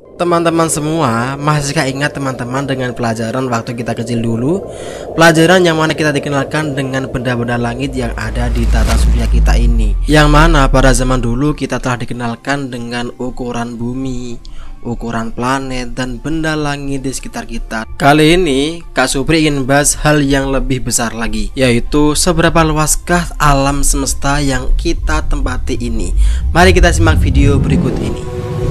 Teman-teman semua, masihkah ingat teman-teman dengan pelajaran waktu kita kecil dulu? Pelajaran yang mana kita dikenalkan dengan benda-benda langit yang ada di tata surya kita ini, yang mana pada zaman dulu kita telah dikenalkan dengan ukuran bumi, ukuran planet, dan benda langit di sekitar kita. Kali ini Kak Supri ingin bahas hal yang lebih besar lagi, yaitu seberapa luaskah alam semesta yang kita tempati ini. Mari kita simak video berikut ini.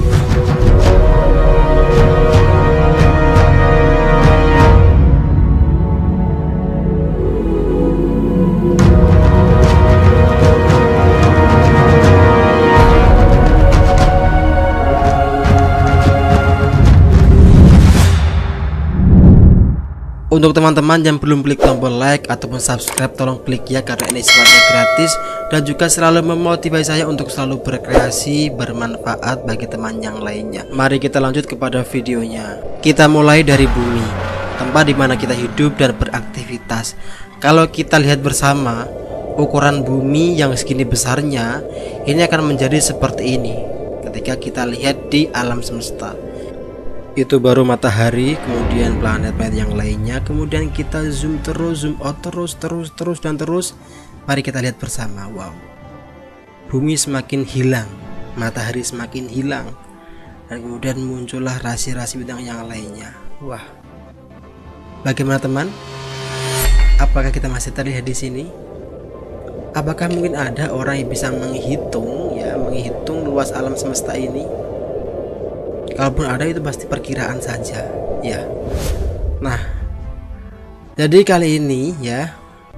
Untuk teman-teman yang belum klik tombol like ataupun subscribe, tolong klik ya, karena ini sifatnya gratis dan juga selalu memotivasi saya untuk selalu berkreasi bermanfaat bagi teman yang lainnya. Mari kita lanjut kepada videonya. Kita mulai dari bumi, tempat di mana kita hidup dan beraktivitas. Kalau kita lihat bersama, ukuran bumi yang segini besarnya ini akan menjadi seperti ini ketika kita lihat di alam semesta. Itu baru matahari, kemudian planet-planet yang lainnya, kemudian kita zoom terus, zoom out terus. Mari kita lihat bersama. Wow, bumi semakin hilang, matahari semakin hilang, dan kemudian muncullah rasi-rasi bintang yang lainnya. Wah, bagaimana teman? Apakah kita masih terlihat di sini? Apakah mungkin ada orang yang bisa menghitung luas alam semesta ini? Kalaupun ada, itu pasti perkiraan saja ya. Nah, jadi kali ini ya,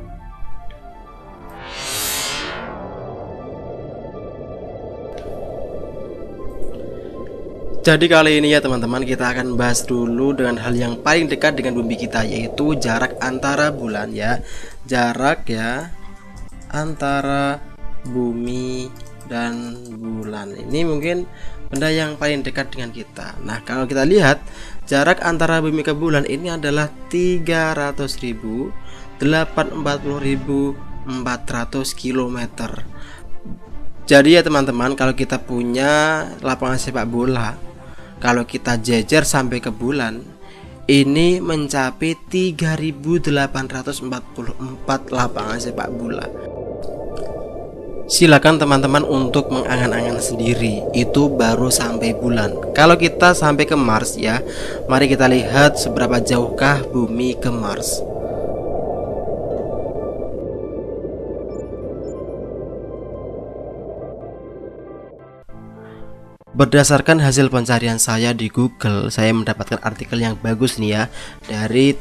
teman-teman, kita akan bahas dulu dengan hal yang paling dekat dengan bumi kita, yaitu jarak antara bulan ya. Jarak ya antara bumi dan bulan ini mungkin benda yang paling dekat dengan kita. Nah, kalau kita lihat jarak antara bumi ke bulan ini adalah 300.000, 80.400 km. Jadi ya teman-teman, kalau kita punya lapangan sepak bola, kalau kita jejer sampai ke bulan, ini mencapai 3.844 lapangan sepak bola. Silakan teman-teman untuk mengangan-angan sendiri, itu baru sampai bulan. Kalau kita sampai ke Mars ya, mari kita lihat seberapa jauhkah bumi ke Mars. Berdasarkan hasil pencarian saya di Google, saya mendapatkan artikel yang bagus nih ya, dari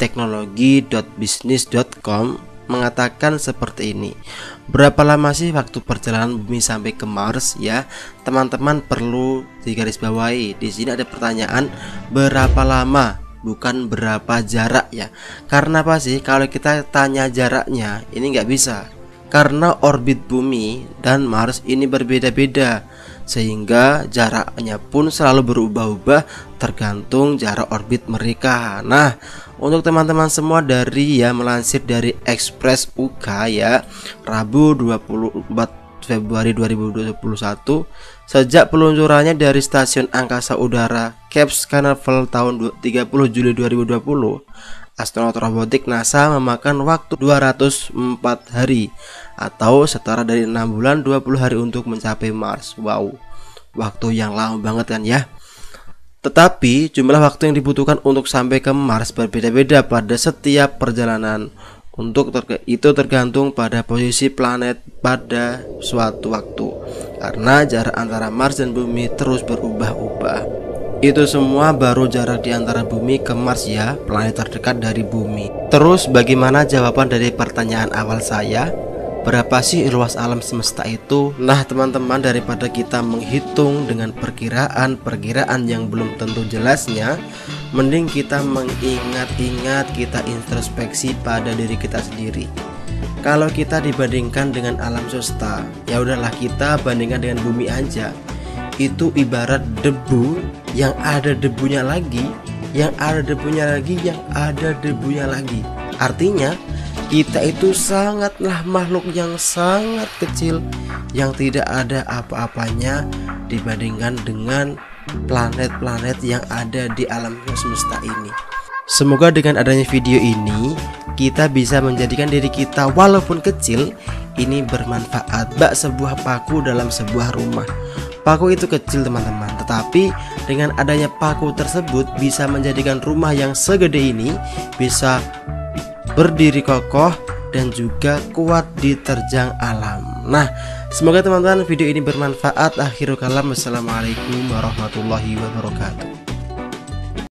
teknologi.business.com, mengatakan seperti ini. Berapa lama sih waktu perjalanan bumi sampai ke Mars ya? Teman-teman perlu digarisbawahi. Di sini ada pertanyaan berapa lama, bukan berapa jarak ya. Karena apa sih? Kalau kita tanya jaraknya, ini nggak bisa. Karena orbit bumi dan Mars ini berbeda-beda, sehingga jaraknya pun selalu berubah-ubah tergantung jarak orbit mereka. Nah, untuk teman-teman semua, melansir dari Express UK ya, Rabu 24 Februari 2021, sejak peluncurannya dari stasiun angkasa udara Cape Canaveral tahun 30 Juli 2020, astronot robotik NASA memakan waktu 204 hari atau setara dari 6 bulan 20 hari untuk mencapai Mars. Wow, waktu yang lama banget kan ya. Tetapi jumlah waktu yang dibutuhkan untuk sampai ke Mars berbeda-beda pada setiap perjalanan. Itu tergantung pada posisi planet pada suatu waktu, karena jarak antara Mars dan bumi terus berubah-ubah. Itu semua baru jarak di antara bumi ke Mars ya, planet terdekat dari bumi. Terus bagaimana jawaban dari pertanyaan awal saya? Berapa sih luas alam semesta itu? Nah teman-teman, daripada kita menghitung dengan perkiraan yang belum tentu jelasnya, mending kita mengingat-ingat, kita introspeksi pada diri kita sendiri. Kalau kita dibandingkan dengan alam semesta, ya udahlah kita bandingkan dengan bumi aja. Itu ibarat debu yang ada debunya lagi, yang ada debunya lagi, yang ada debunya lagi. Artinya kita itu sangatlah makhluk yang sangat kecil, yang tidak ada apa-apanya dibandingkan dengan planet-planet yang ada di alam semesta ini. Semoga dengan adanya video ini kita bisa menjadikan diri kita walaupun kecil ini bermanfaat. Bak sebuah paku dalam sebuah rumah. Paku itu kecil teman-teman, tetapi dengan adanya paku tersebut bisa menjadikan rumah yang segede ini bisa berdiri kokoh dan juga kuat diterjang alam. Nah, semoga teman-teman video ini bermanfaat. Akhirul kalam, wassalamualaikum warahmatullahi wabarakatuh.